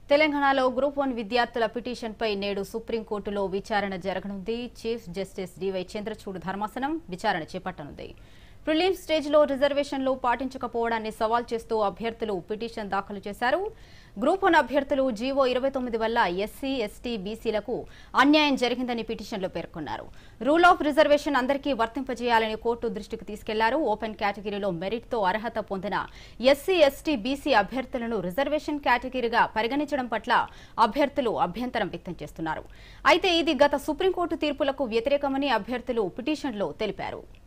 తెలంగాణలో గ్రూప్ 1 విద్యార్థుల పిటిషన్పై నేడు సుప్రీంకోర్టులో విచారణ జరగనుంది. చీఫ్ జస్టిస్ డివై చంద్రచూడ్ ధర్మాసనం విచారణ చేపట్టనుంది. ప్రిలిమ్స్ స్టేజ్లో రిజర్వేషన్లు పాటించకపోవడాన్ని సవాల్ చేస్తూ అభ్యర్థులు పిటిషన్ దాఖలు చేశారు. గ్రూప్ 1 అభ్యర్థులు జీవో 29 వల్ల ఎస్సీ, ఎస్టీ, బీసీలకు అన్యాయం జరిగిందని పిటిషన్లో పేర్కొన్నారు. రూల్ ఆఫ్ రిజర్వేషన్ అందరికీ వర్తింపజేయాలని కోర్టు దృష్టికి తీసుకెళ్లారు. ఓపెన్ కేటగిరీలో మెరిట్తో అర్హత పొందిన ఎస్సీ, ఎస్టీ, బీసీ అభ్యర్థులను రిజర్వేషన్ కేటగిరీగా పరిగణించడం పట్ల అభ్యర్థులు అభ్యంతరం వ్యక్తం చేస్తున్నారు. అయితే ఇది గత సుప్రీంకోర్టు తీర్పులకు వ్యతిరేకమని అభ్యర్థులు పిటిషన్లో తెలిపారు.